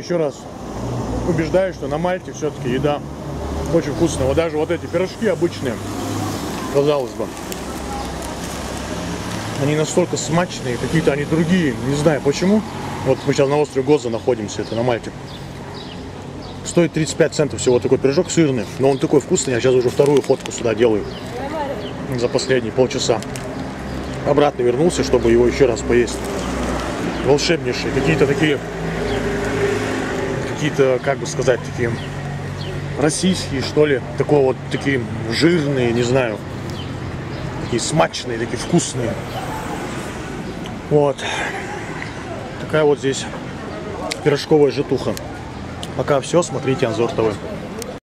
Еще раз убеждаюсь, что на Мальте все-таки еда очень вкусная. Вот даже вот эти пирожки обычные, казалось бы, они настолько смачные, какие-то они другие, не знаю почему. Вот мы сейчас на острове Гоза находимся, это на Мальте. Стоит 35 центов всего такой пирожок сырный, но он такой вкусный. Я сейчас уже вторую фотку сюда делаю за последние полчаса. Обратно вернулся, чтобы его еще раз поесть. Волшебнейшие, какие-то такие, как бы сказать, такие российские, что ли, такого вот, такие жирные, не знаю, такие смачные, такие вкусные. Вот. Такая вот здесь пирожковая житуха. Пока все, смотрите Анзор ТВ.